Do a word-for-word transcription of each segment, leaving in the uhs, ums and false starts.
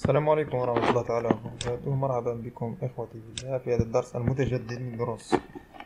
السلام عليكم ورحمة الله تعالى وبركاته. مرحبا بكم إخوتي في الله في هذا الدرس المتجدد من دروس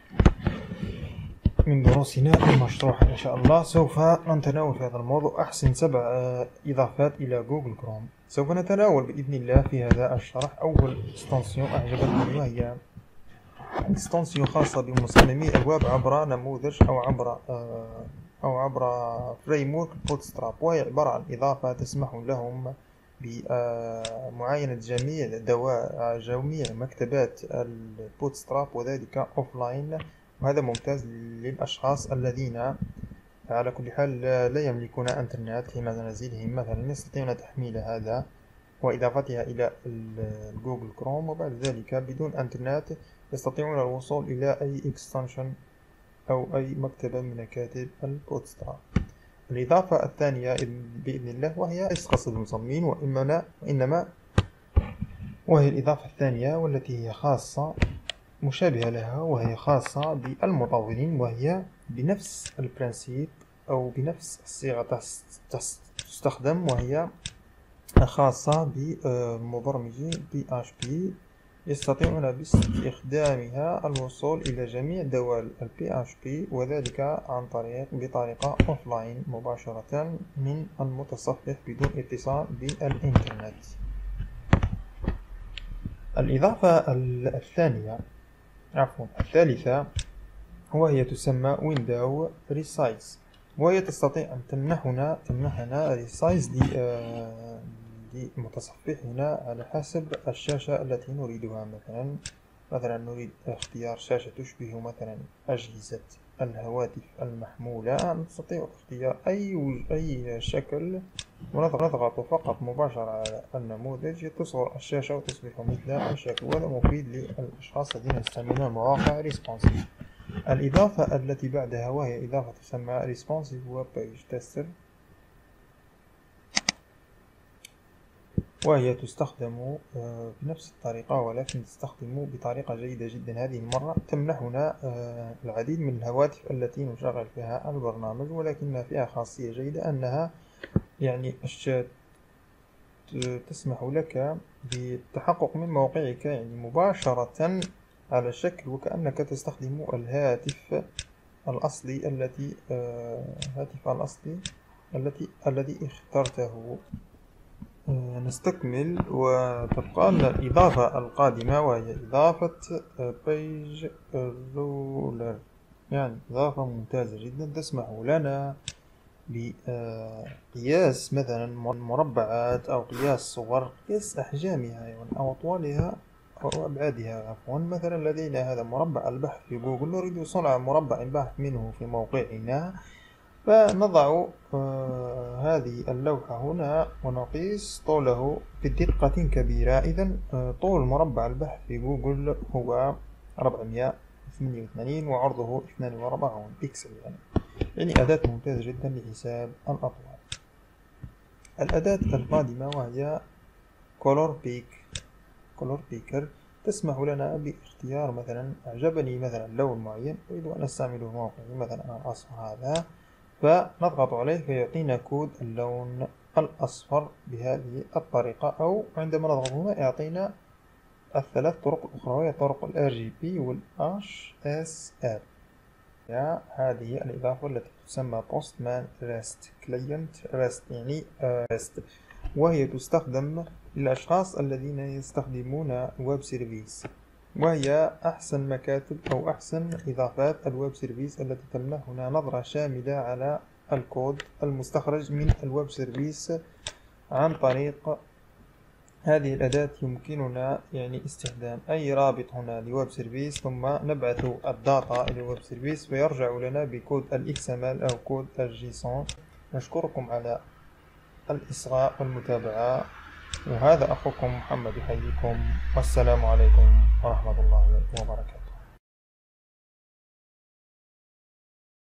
من دروسنا المشروحة. إن شاء الله سوف نتناول في هذا الموضوع أحسن سبع إضافات إلى جوجل كروم. سوف نتناول بإذن الله في هذا الشرح أول إكستنسيون أعجبتني، وهي إكستنسيون خاصة بمصممي الويب عبر نموذج أو عبر أو عبر فريمورك بوتستراب، وهي عبارة عن إضافة تسمح لهم بمعاينة جميع دواء جميع مكتبات البوتستراب وذلك أوفلاين، وهذا ممتاز للأشخاص الذين على كل حال لا يملكون انترنت في منازلهم مثلا، يستطيعون تحميل هذا وإضافتها إلى جوجل كروم، وبعد ذلك بدون انترنت يستطيعون الوصول إلى أي اكستنشن أو أي مكتبة من مكاتب البوتستراب. الإضافة الثانية بإذن الله وهي ليست خاصة بالمصممين وإنما وإنما وهي الإضافة الثانية والتي هي خاصة مشابهة لها، وهي خاصة بالمطورين، وهي بنفس البرنسيب أو بنفس الصيغة تستخدم، وهي خاصة بمبرمجي بي إتش بي يستطيعون باستخدامها الوصول إلى جميع دوال ال بي إتش بي، وذلك عن طريق بطريقة أوفلاين مباشرة من المتصفح بدون اتصال بالإنترنت. الإضافة الثانية عفوا الثالثة وهي تسمى ويندو ريسايز، وهي تستطيع أن تمنحنا تمنحنا ريسايز لمتصفحنا على حسب الشاشة التي نريدها. مثلا مثلا نريد اختيار شاشة تشبه مثلا أجهزة الهواتف المحمولة، نستطيع اختيار أي أي شكل ونضغط فقط مباشرة على النموذج تصغر الشاشة وتصبح مثل الشكل، وهذا مفيد للأشخاص الذين يستعملون مواقع ريسبونسيف. الإضافة التي بعدها وهي إضافة تسمى ريسبونسيف ويب بيج تيستر، وهي تستخدم بنفس الطريقة ولكن تستخدم بطريقة جيدة جدا. هذه المرة تمنحنا العديد من الهواتف التي نشغل فيها البرنامج، ولكن فيها خاصية جيدة أنها يعني تسمح لك بالتحقق من موقعك يعني مباشرة على شكل وكأنك تستخدم الهاتف الأصلي التي الهاتف الأصلي التي الذي اخترته. نستكمل وتبقى لنا الإضافة القادمة وهي إضافة بيج رولر، يعني إضافة ممتازة جدا تسمح لنا بقياس مثلا مربعات أو قياس صور، قياس أحجامها أو أطوالها أو أبعادها عفوا. مثلا لدينا هذا مربع البحث في جوجل، نريد صنع مربع بحث منه في موقعنا، فنضع آه هذه اللوحة هنا ونقيس طوله بدقة كبيرة. إذن آه طول مربع البحث في جوجل هو أربعمائة وثمانية وثمانين وعرضه اثنان وأربعين بكسل، يعني يعني أداة ممتازة جدا لحساب الأطوال. الأداة القادمة وهي كولور بيك كولور بيكر تسمح لنا باختيار مثلا أعجبني مثلا لون معين أريد أن أستعمله موقعي، مثلا الأصفر هذا، فنضغط عليه فيعطينا كود اللون الأصفر بهذه الطريقة، أو عندما نضغط هنا يعطينا الثلاث طرق الأخرى وهي طرق ال آر جي بي وال إتش إس إل. هذه الإضافة التي تسمى Postman REST Client REST يعني REST، وهي تستخدم للأشخاص الذين يستخدمون ويب سيرفيس، وهي أحسن مكاتب أو أحسن إضافات الويب سيرفيس التي تمنحنا نظرة شاملة على الكود المستخرج من الويب سيرفيس. عن طريق هذه الأداة يمكننا يعني استخدام أي رابط هنا لويب سيرفيس ثم نبعث الداتا إلى الويب سيرفيس ويرجع لنا بكود ال إكس إم إل أو كود الجيسون. نشكركم على الإصغاء والمتابعة، وهذا أخوكم محمد يحييكم، والسلام عليكم ورحمة الله وبركاته.